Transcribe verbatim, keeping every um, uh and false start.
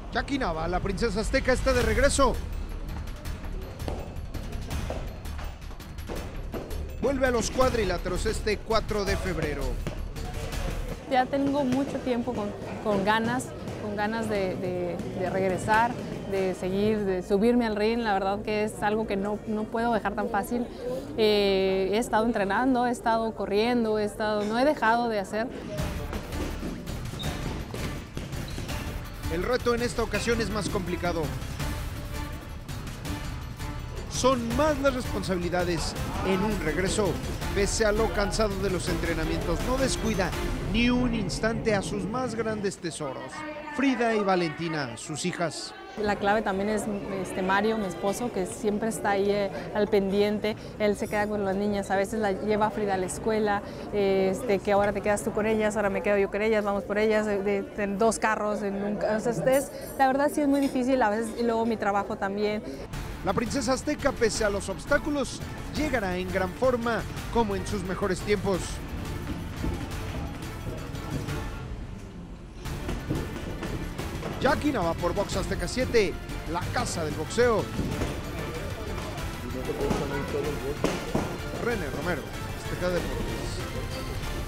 Jackie Nava, la princesa azteca, está de regreso. Vuelve a los cuadriláteros este cuatro de febrero. Ya tengo mucho tiempo con, con ganas, con ganas de, de, de regresar, de seguir, de subirme al ring. La verdad que es algo que no, no puedo dejar tan fácil. Eh, he estado entrenando, he estado corriendo, he estado, no he dejado de hacer. El reto en esta ocasión es más complicado. Son más las responsabilidades en un regreso. Pese a lo cansado de los entrenamientos, no descuida ni un instante a sus más grandes tesoros, Frida y Valentina, sus hijas. La clave también es este Mario, mi esposo, que siempre está ahí eh, al pendiente. Él se queda con las niñas, a veces la lleva a Frida a la escuela, eh, este, que ahora te quedas tú con ellas, ahora me quedo yo con ellas, vamos por ellas, de, de, de dos carros. En un, o sea, es, la verdad sí es muy difícil, a veces, y luego mi trabajo también. La princesa azteca, pese a los obstáculos, llegará en gran forma, como en sus mejores tiempos. Jackie Nava por Box Azteca siete, la casa del boxeo. René Romero, Azteca Deportes.